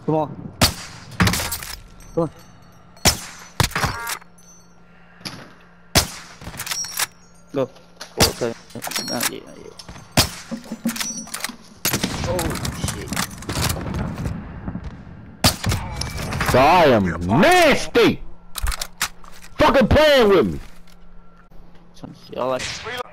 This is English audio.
Come on. Come on. Go. Okay. Not yet, not yet. Oh shit. So I am nasty! Fucking playing with me! Y'all like